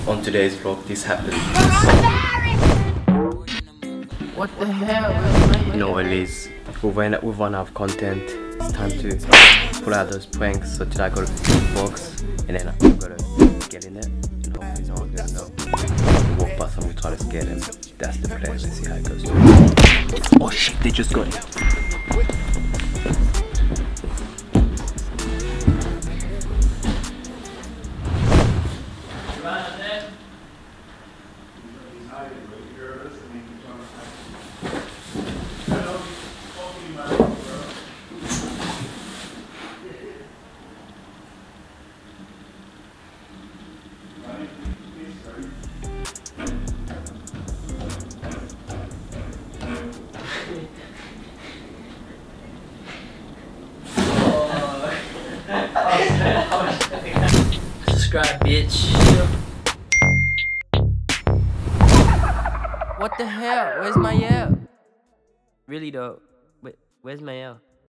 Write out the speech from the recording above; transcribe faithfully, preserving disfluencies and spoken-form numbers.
On today's vlog, this happened. What the hell? You know what it is. We've run, we've run out of content. It's time to pull out those pranks. So today I got a big box, and then I'm gonna get in it, and hopefully no one's gonna know. Walk past someone trying to scare them. That's the plan. Let's see how it goes. Oh shit! They just got it. Subscribe, bitch. What the hell? Where's my L? Really though, wait, where's my L?